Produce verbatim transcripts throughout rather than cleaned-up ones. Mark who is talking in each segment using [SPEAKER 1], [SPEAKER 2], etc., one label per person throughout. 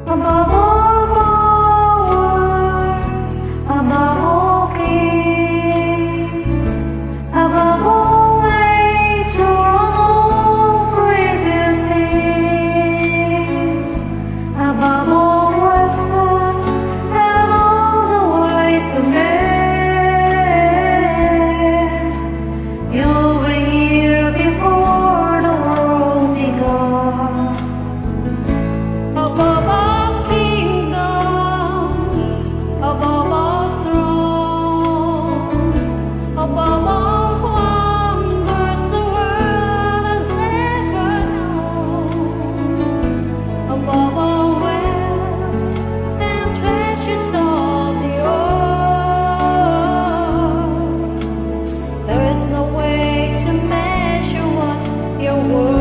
[SPEAKER 1] above all powers, above all kings, above all nature, all created things, above all wisdom and all the ways of men. You were here before the world began. Above all kingdoms, above all thrones, above all wonders the world has ever known, above all wealth and treasures of the earth, there is no way to measure what you're worth.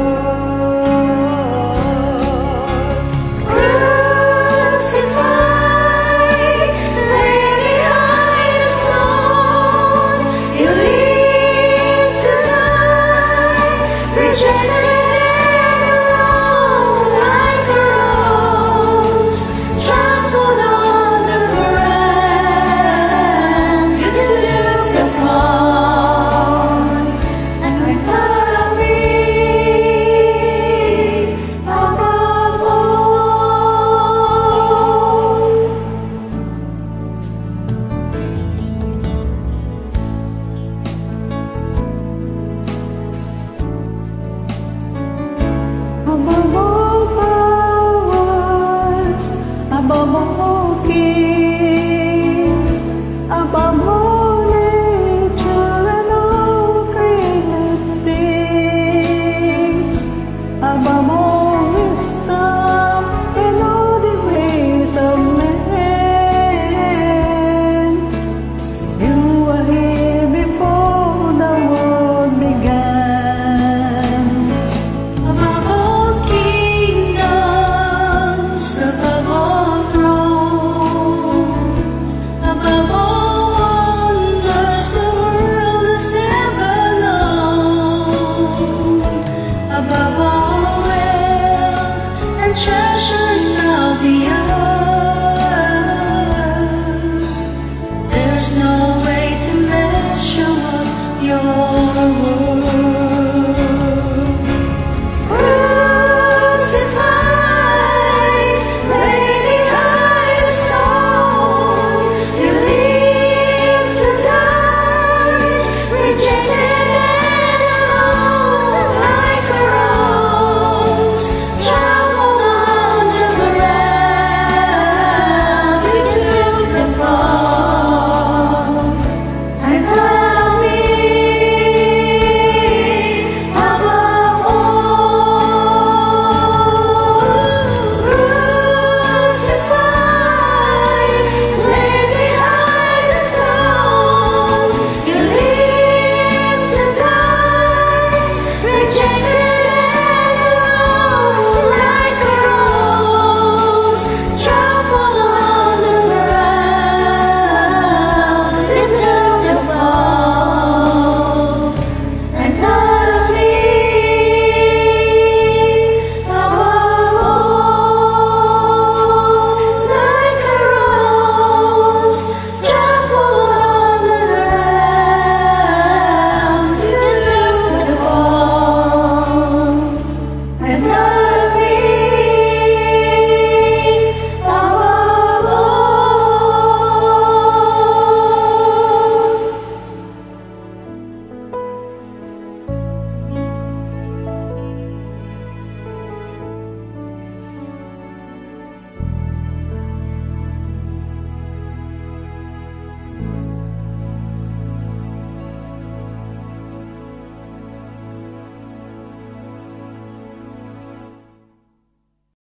[SPEAKER 1] Crucified, laid behind a stone, you lived to die, rejected and alone, like a rose trampled on the ground. You took the fall and thought of me above all. Above all powers, above all kings, above all nature and all created things, above all wisdom